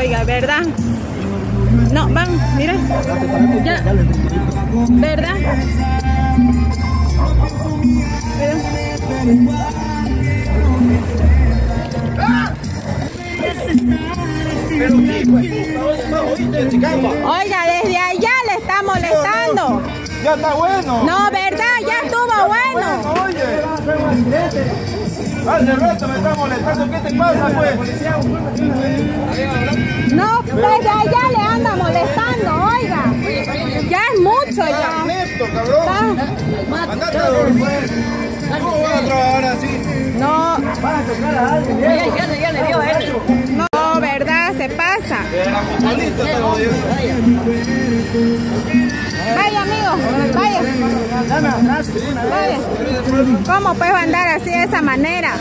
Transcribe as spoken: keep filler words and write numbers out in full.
oiga, ¿verdad? No, van, mira. Ya. ¿Verdad? Oiga, desde allá le está molestando. Ya está bueno. No, ¿verdad? Ya estuvo bueno. Oye. Hace rato me está molestando. ¿Qué te pasa, pues? No, desde allá le anda molestando, oiga. Ya es mucho ya. Neto, cabrón. Andate a dormir. ¿Cómo vas a trabajar así? No. Vas a tocar a alguien. Ya, ya, ya le dio a él. No, ¿verdad? Se pasa. Vaya, amigo. Vaya. Vaya. ¿Cómo puedo andar así de esa manera?